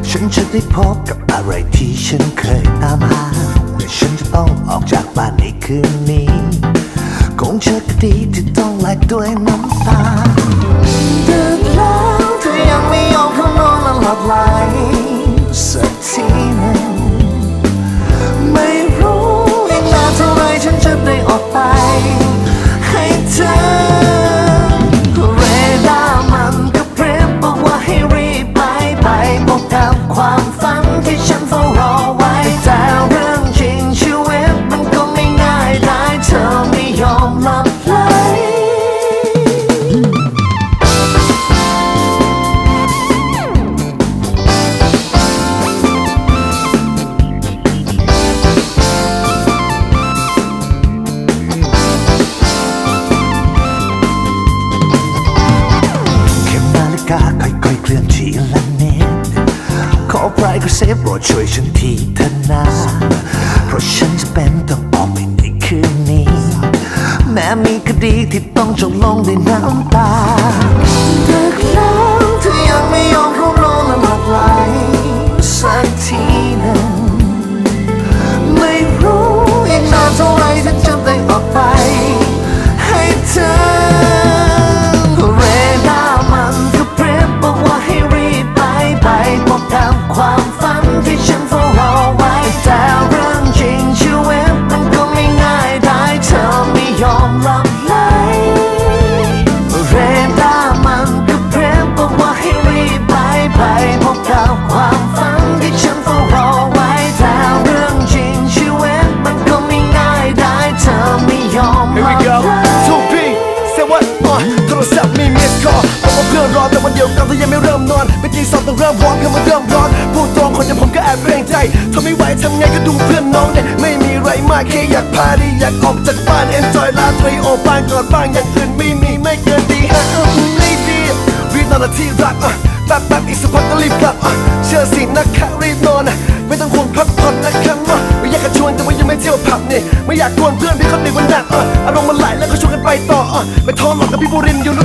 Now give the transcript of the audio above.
ฉันจะได้พบกับอะไรที่ฉันเคยตามหาและฉันจะต้องออกจากบ้านในคืนนี้คงเจอคดีที่ต้องแลกด้วยน้ำตาดึกแล้วเธอยังไม่ยอมเข้านอนและหลับไหลสักทีหนึ่งไม่รู้อีกนานเท่าไรฉันจะได้ออกไปให้เธอเรดาร์มันก็พริบบอกว่าให้รีบไปบอกกับความฝันที่ฉันเฝ้ารอไว้แต่เรื่องจริงชีวิตมันก็ไม่ง่ายได้เธอไม่ยอมหลับไหลค่อยๆเคลื่อนทีละนิดขอใครก็เซฟโปรดช่วยฉันทีเถอะนะเพราะฉันจะเป็นต้องออกไปในคืนนี้แม้มีคดีที่ต้องจบลงด้วยน้ำตาดึกแล้วเธอยังไม่ยอมเข้านอนและหลับไหลสักทีหนึ่งไม่รู้อีกนานเท่าไรฉันจะได้ออกไปให้เธอบอกกับความฝันที่ฉันเฝ้ารอไว้แต่เรื่องจริงชีวิตมันก็ไม่ง่ายได้เธอไม่ยอมหลับไหลเรดาร์มันก็พริบบอกว่าให้รีบไปบอกกับความฝันที่ฉันเฝ้ารอไว้แต่เรื่องจริงชีวิตมันก็ไม่ง่ายได้เธอไม่ยอมหลับไหลโทรศัพท์มีมิสคอลบอกว่าเพื่อนรอแต่วันเดียวกันเธอยังไม่เริ่มนอนเป็นตีสองต้องเริ่มวอร์มคือมันเริ่มร้อนพูดตรงคนอย่างผมก็แอบเกรงใจทำไม่ไหวทำไงก็ดูเพื่อนน้องเนี่ยไม่มีไรมากแค่อยากพาดีอยากออกจากบ้าน enjoy ลาตรีโอบ้านกอดบ้างอย่างอื่นไม่มีไม่เกินดีไม่ดีรีบนอนละที่รักแป๊บอีกสักพักก็รีบกลับเชื่อสินะคะรีบนอนไม่ต้องห่วงพักผ่อนนะครับไม่อยากจะชวนแต่ว่ายังไม่เที่ยวผับนี่ไม่อยากกวนเพื่อนพี่คนหนึ่งวันหนักอารมณ์มันไหลแล้วก็ชวนกันไปต่อไม่ท้อหรอกกับพี่บุรินอยู่